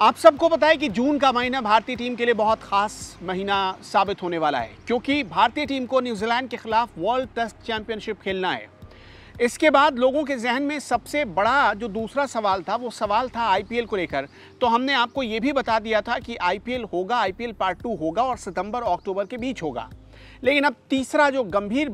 आप सबको पता है कि जून का महीना भारतीय टीम के लिए बहुत खास महीना साबित होने वाला है, क्योंकि भारतीय टीम को न्यूजीलैंड के खिलाफ वर्ल्ड टेस्ट चैंपियनशिप खेलना है। इसके बाद लोगों के जहन में सबसे बड़ा जो दूसरा सवाल था वो सवाल था आईपीएल को लेकर। तो हमने आपको ये भी बता दिया था कि आईपीएल होगा, आईपीएल पार्ट 2 होगा और सितंबर अक्टूबर के बीच होगा। लेकिन अब तीसरी गंभीर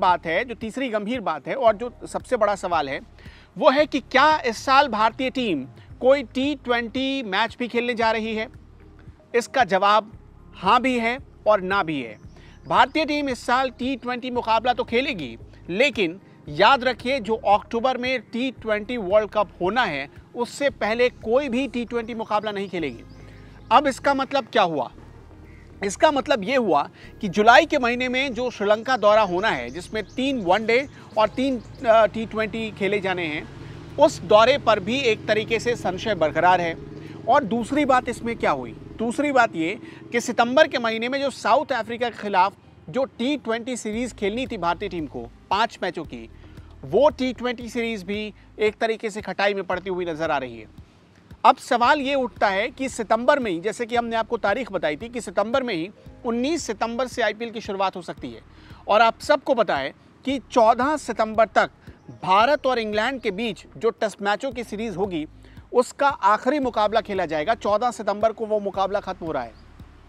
बात है और जो सबसे बड़ा सवाल है वो है कि क्या इस साल भारतीय टीम कोई T20 मैच भी खेलने जा रही है? इसका जवाब हाँ भी है और ना भी है। भारतीय टीम इस साल T20 मुकाबला तो खेलेगी, लेकिन याद रखिए जो अक्टूबर में T20 वर्ल्ड कप होना है उससे पहले कोई भी T20 मुकाबला नहीं खेलेगी। अब इसका मतलब क्या हुआ? इसका मतलब ये हुआ कि जुलाई के महीने में जो श्रीलंका दौरा होना है, जिसमें 3 वनडे और 3 T20 खेले जाने हैं, उस दौरे पर भी एक तरीके से संशय बरकरार है। और दूसरी बात इसमें क्या हुई? दूसरी बात ये कि सितंबर के महीने में जो साउथ अफ्रीका के खिलाफ जो T20 सीरीज़ खेलनी थी भारतीय टीम को 5 मैचों की, वो T20 सीरीज़ भी एक तरीके से खटाई में पड़ती हुई नज़र आ रही है। अब सवाल ये उठता है कि सितंबर में ही, जैसे कि हमने आपको तारीख बताई थी कि सितंबर में ही 19 सितंबर से आईपीएल की शुरुआत हो सकती है, और आप सबको पता है कि 14 सितंबर तक भारत और इंग्लैंड के बीच जो टेस्ट मैचों की सीरीज़ होगी उसका आखिरी मुकाबला खेला जाएगा। 14 सितंबर को वो मुकाबला खत्म हो रहा है।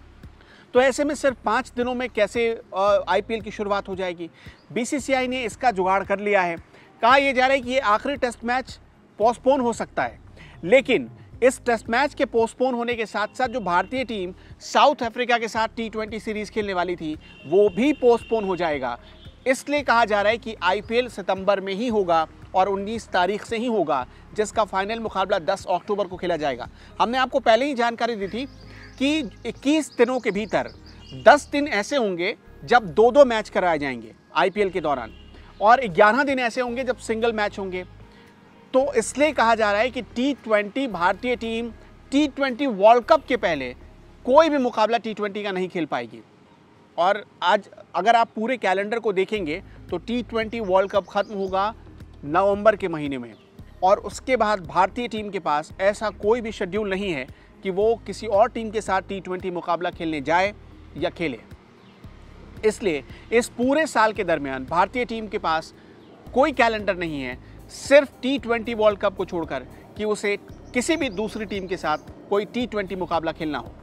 तो ऐसे में सिर्फ 5 दिनों में कैसे आईपीएल की शुरुआत हो जाएगी? बीसीसीआई ने इसका जुगाड़ कर लिया है। कहा यह जा रहा है कि ये आखिरी टेस्ट मैच पोस्टपोन हो सकता है, लेकिन इस टेस्ट मैच के पोस्टपोन होने के साथ साथ जो भारतीय टीम साउथ अफ्रीका के साथ T20 सीरीज़ खेलने वाली थी वो भी पोस्टपोन हो जाएगा। इसलिए कहा जा रहा है कि आईपीएल सितंबर में ही होगा और 19 तारीख से ही होगा, जिसका फाइनल मुकाबला 10 अक्टूबर को खेला जाएगा। हमने आपको पहले ही जानकारी दी थी कि 21 दिनों के भीतर 10 दिन ऐसे होंगे जब 2-2 मैच कराए जाएंगे आईपीएल के दौरान, और 11 दिन ऐसे होंगे जब सिंगल मैच होंगे। तो इसलिए कहा जा रहा है कि T20 भारतीय टीम T20 वर्ल्ड कप के पहले कोई भी मुकाबला T20 का नहीं खेल पाएगी। और आज अगर आप पूरे कैलेंडर को देखेंगे तो T20 वर्ल्ड कप खत्म होगा नवंबर के महीने में, और उसके बाद भारतीय टीम के पास ऐसा कोई भी शेड्यूल नहीं है कि वो किसी और टीम के साथ T20 मुकाबला खेलने जाए या खेले। इसलिए इस पूरे साल के दरमियान भारतीय टीम के पास कोई कैलेंडर नहीं है, सिर्फ T20 वर्ल्ड कप को छोड़कर, कि उसे किसी भी दूसरी टीम के साथ कोई T20 मुकाबला खेलना हो।